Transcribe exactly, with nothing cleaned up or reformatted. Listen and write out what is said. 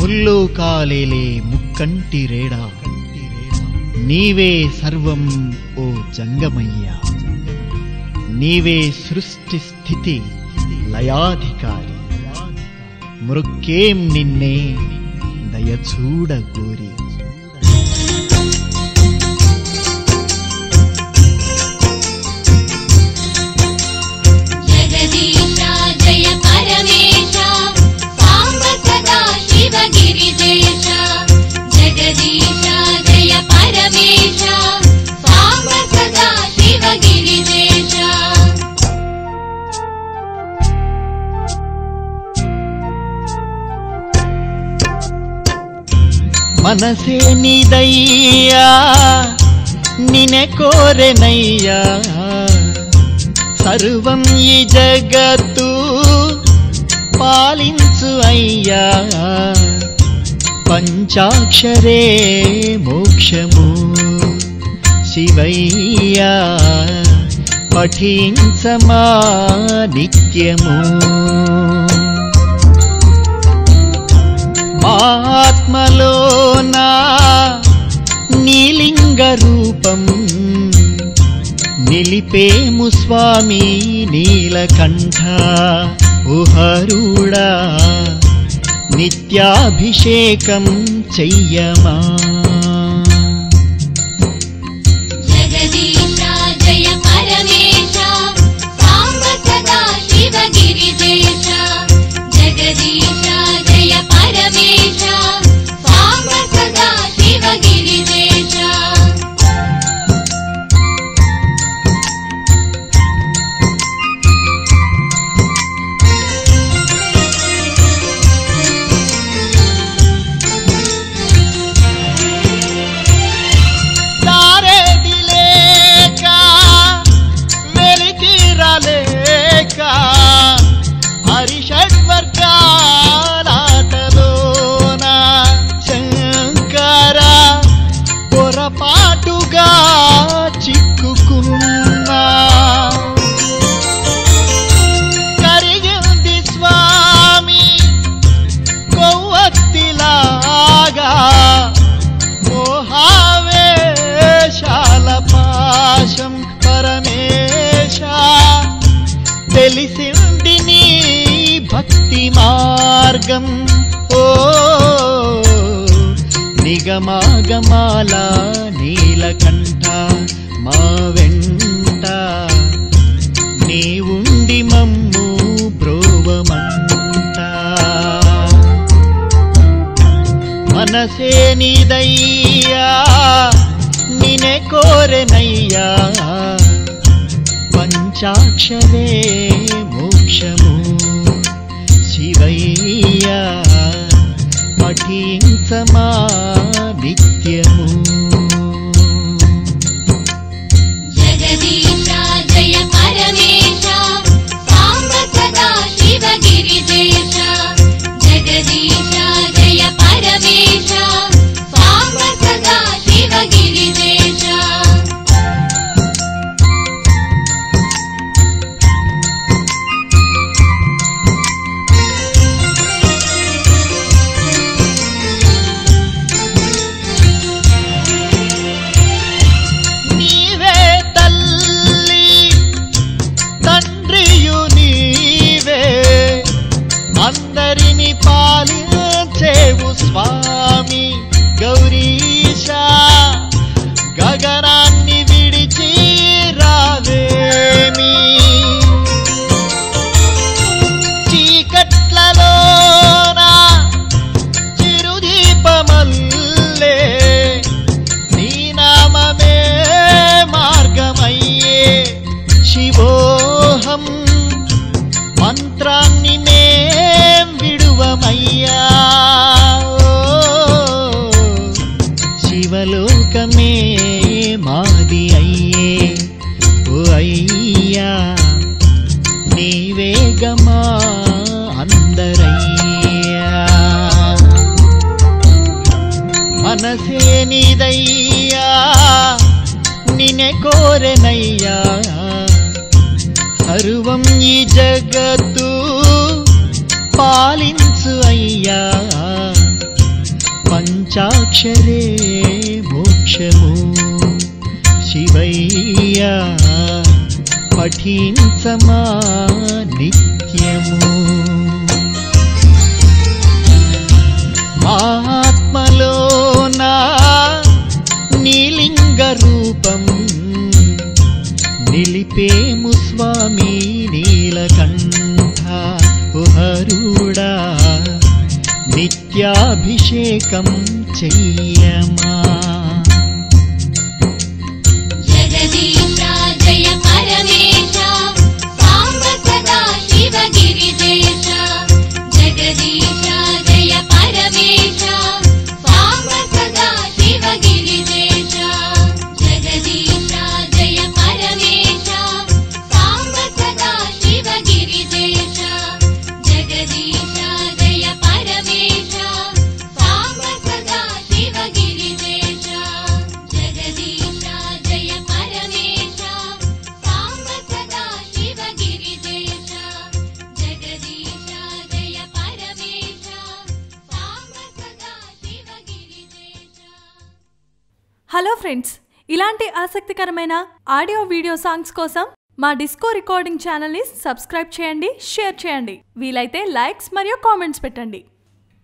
ముల్లోకాలేలే ముక్కంటి రేడా నీవే సర్వం ఓ జంగమయ్యా నీవే సృష్టి స్థితి లయాధికారి మృక్కేం నిన్నే దయచూడ గోరి మనసే నీదయ్యా నినే కోరెనయ్యా సర్వం ఈ జగత్తు పాలించు అయ్యా పంచాక్షరే మోక్షము శివయ్యా పఠించమా నిత్యము ఆత్మలోనా నీలింగ రూపం నిలిపేము స్వామి నీలకంఠ ఉహరుడా నిత్యాభిషేకం చెయ్యమా పాటుగా చిక్కుకున్నా కరిగింది స్వామి కొవ్వొత్తిలాగా మోహావేశాల పాశం పరమేశ తెలిసింది నీ భక్తి మార్గం ఓ నిగమాగమాల నీలకంఠ మా వెంట నీవుండి మమ్ము బ్రోవమంట మనసే నీదయ్యా నినే కోరెనయ్యా పంచాక్షరే మోక్షము శివయ్యా పఠించమా నిత్యము జగదీశ జయ పరమేశ సాంబ సదా శివ గిరిజేశ జగదీశ జయ పరమేశ సాంబ సదా శివ గిరిజేశ అందరిని పాలించేవు స్వామి గౌరీశ గగనాన్ని విడిచి రావేమి చీకట్లలోనా చిరుదీపమల్లే నీ నామమే మార్గమయ్యే శివోహం మంత్రాన్ని మేం విడువమయ్యా శివలోకమే మాది అయ్యే ఓ అయ్యా నీవేగమా అందరయ్యా మనసే నీదయ్యా నినే కోరెనయ్యా సర్వం ఈ జగత్తు పాలించు అయ్యా పంచాక్షరే మోక్షము శివయ్యా పఠించమా నిత్యము ఆత్మలోనా నీలింగ రూపం నిలిపేము స్వామి నీలకంఠ హరుడా నిత్యాభిషేకం చెయ్యమా జగదీశ జయ పరమేశ సాంబ సదా శివ గిరిజేశ జగదీశ జయ పరమేశ సాంబ సదా శివ గిరిజేశ జగదీశ జయ పరమేశ సాంబ సదా శివ గిరిజేశ జగదీశ జయ పరమేశ సాంబ సదా శివ గిరిజేశ జగదీశ జయ పరమేశ సాంబ సదా శివ గిరిజేశ జగదీశ జయ పరమేశ సాంబ సదా శివ గిరిజేశ. హలో ఫ్రెండ్స్, ఇలాంటి ఆసక్తికరమైన ఆడియో వీడియో సాంగ్స్ కోసం మా డిస్కో రికార్డింగ్ ఛానల్ని సబ్స్క్రైబ్ చేయండి, షేర్ చేయండి, వీలైతే లైక్స్ మరియు కామెంట్స్ పెట్టండి.